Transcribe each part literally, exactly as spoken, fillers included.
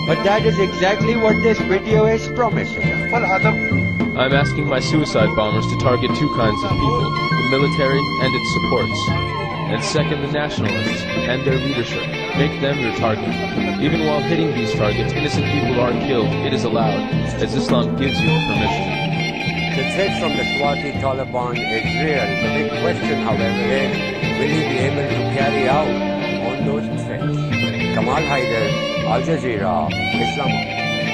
But that is exactly what this video is promising. I'm asking my suicide bombers to target two kinds of people, the military and its supports. And second, the nationalists and their leadership. Make them your target. Even while hitting these targets, innocent people are killed. It is allowed, as Islam gives you the permission. The threat from the Quasi-Taliban is real. The big question, however, is will he be able to carry out on those threats? Kamal Haider, Al Jazeera, Islamabad.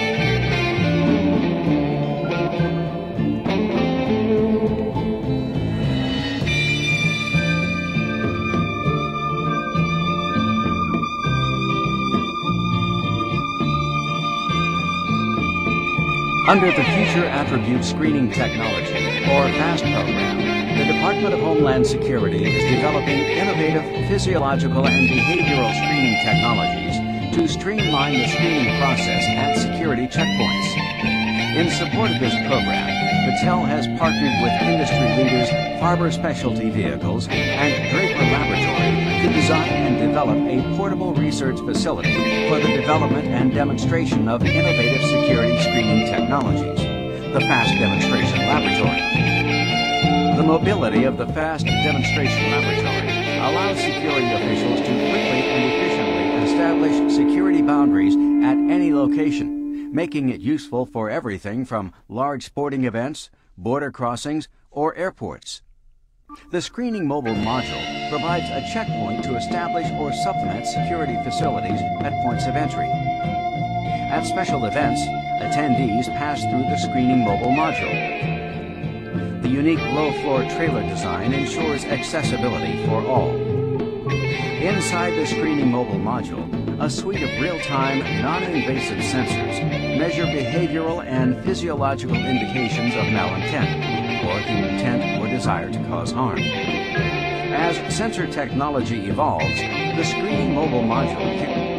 Under the Future Attribute Screening Technology, or FAST program, the Department of Homeland Security is developing innovative physiological and behavioral screening technologies to streamline the screening process at security checkpoints. In support of this program, Mattel has partnered with industry leaders Farber Specialty Vehicles and Draper Laboratory to design and develop a portable research facility for the development and demonstration of innovative security screening technologies, the FAST Demonstration Laboratory. The mobility of the FAST Demonstration Laboratory allows security officials to quickly and efficiently establish security boundaries at any location, making it useful for everything from large sporting events, border crossings, or airports. The Screening Mobile Module provides a checkpoint to establish or supplement security facilities at points of entry. At special events, attendees pass through the Screening Mobile Module. The unique low-floor trailer design ensures accessibility for all. Inside the Screening Mobile Module, a suite of real-time, non-invasive sensors measure behavioral and physiological indications of malintent, or the intent or desire to cause harm. As sensor technology evolves, the Screening Mobile Module can